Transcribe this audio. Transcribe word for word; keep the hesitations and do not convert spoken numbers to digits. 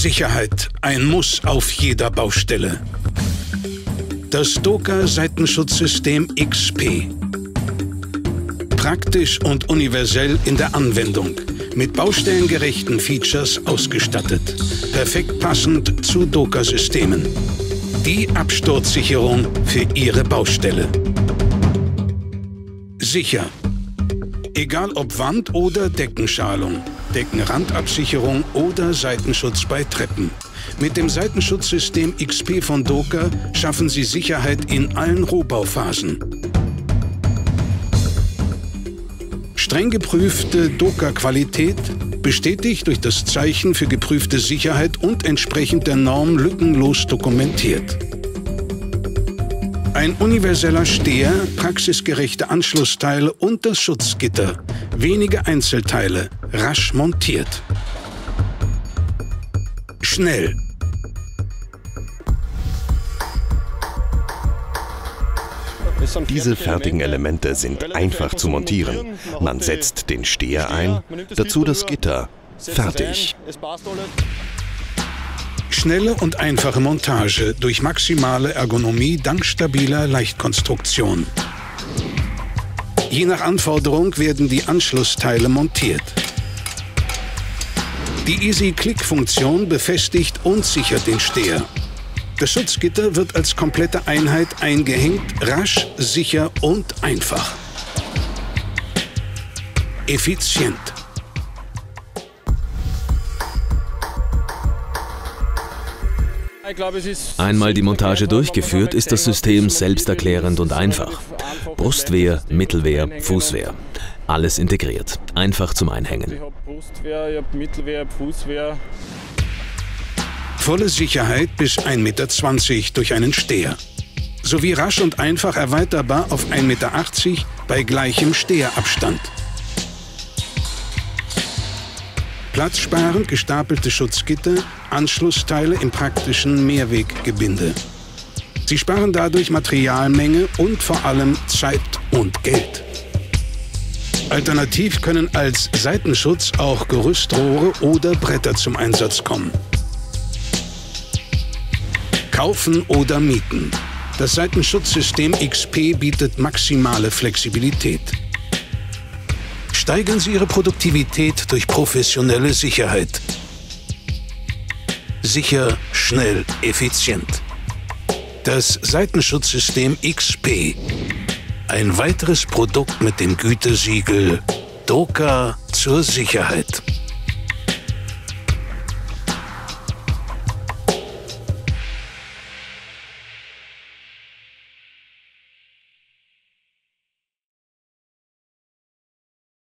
Sicherheit, ein Muss auf jeder Baustelle. Das Doka-Seitenschutzsystem X P. Praktisch und universell in der Anwendung, mit baustellengerechten Features ausgestattet, perfekt passend zu Doka-Systemen. Die Absturzsicherung für Ihre Baustelle. Sicher. Egal ob Wand- oder Deckenschalung, Deckenrandabsicherung oder Seitenschutz bei Treppen. Mit dem Seitenschutzsystem X P von Doka schaffen Sie Sicherheit in allen Rohbauphasen. Streng geprüfte Doka-Qualität, bestätigt durch das Zeichen für geprüfte Sicherheit und entsprechend der Norm lückenlos dokumentiert. Ein universeller Steher, praxisgerechte Anschlussteile und das Schutzgitter. Wenige Einzelteile, rasch montiert. Schnell. Diese fertigen Elemente sind einfach zu montieren. Man setzt den Steher ein, dazu das Gitter. Fertig. Schnelle und einfache Montage durch maximale Ergonomie dank stabiler Leichtkonstruktion. Je nach Anforderung werden die Anschlussteile montiert. Die Easy-Click-Funktion befestigt und sichert den Steher. Das Schutzgitter wird als komplette Einheit eingehängt, rasch, sicher und einfach. Effizient. Einmal die Montage durchgeführt, ist das System selbsterklärend und einfach. Brustwehr, Mittelwehr, Fußwehr. Alles integriert. Einfach zum Einhängen. Ich habe Brustwehr, ich habe Mittelwehr, Fußwehr. Volle Sicherheit bis ein Meter zwanzig durch einen Steher. Sowie rasch und einfach erweiterbar auf ein Meter achtzig bei gleichem Steherabstand. Platzsparend gestapelte Schutzgitter, Anschlussteile im praktischen Mehrweggebinde. Sie sparen dadurch Materialmenge und vor allem Zeit und Geld. Alternativ können als Seitenschutz auch Gerüstrohre oder Bretter zum Einsatz kommen. Kaufen oder mieten. Das Seitenschutzsystem X P bietet maximale Flexibilität. Steigern Sie Ihre Produktivität durch professionelle Sicherheit. Sicher, schnell, effizient. Das Seitenschutzsystem X P. Ein weiteres Produkt mit dem Gütesiegel Doka zur Sicherheit.